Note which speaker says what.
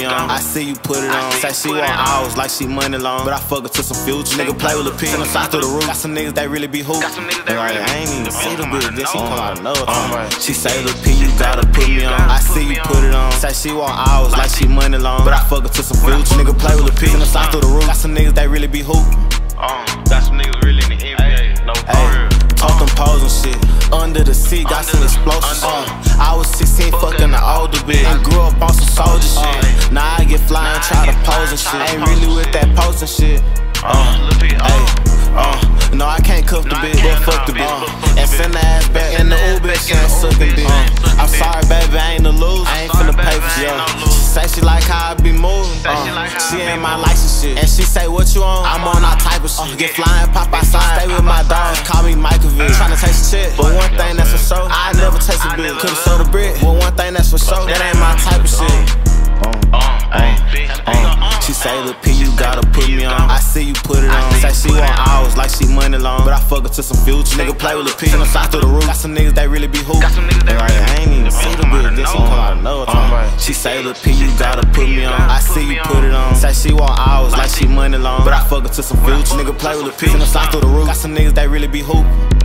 Speaker 1: me on. I see you put it on. Say she want hours like she money long, but I fuck her to some future. Nigga play with Lil P, send them shots through the roof. Got some niggas that really be hoop. Like, I ain't even see the bitch, then she come out of nowhere. She say, Lil P, you gotta put me on. I see you put it on. Say she want hours like she money long, but I fuck her to some future. Nigga play with Lil P, send them shots through the roof. Got some niggas that really be hoop.
Speaker 2: Got some niggas really in the NBA. No, for real.
Speaker 1: Talk them pose and shit. Under the sea, got some explosives. I was 16, fucking the older bitch. And grew up on some soldier shit. Now I get fly and try to pose and shit. Ain't really with that posing shit. No, I can't cuff the bitch, but fuck the bitch. And send the ass back in the Uber, she ain't sucking dick. I'm sorry, baby, I ain't the loser. I ain't finna pay for shit. She say she like how I be moving. She ain't my license shit. And she say, what you on? I'm on all type of shit. Get flying, pop outside, stay with my dogs, call me Michaelville. Tryna taste a chick, but one thing that's for sure, I never taste a bitch. Could've sold a brick, but one thing that's for sure, that ain't my type of shit. She say, Lil P, you gotta put me on. I see you put it on. Say she want hours like she money long, but I fuck her to some future. Nigga play with Lil P, send them shots through the roof. Got some niggas that really be hoop. Like, I ain't even see the bitch, then she come out of nowhere. She say, Lil P, you gotta put me on. I see you put it on. Say she want hours like she money long, but I fuck her to some future. Nigga play with Lil P, send them shots through the roof. Got some niggas that really be hoop.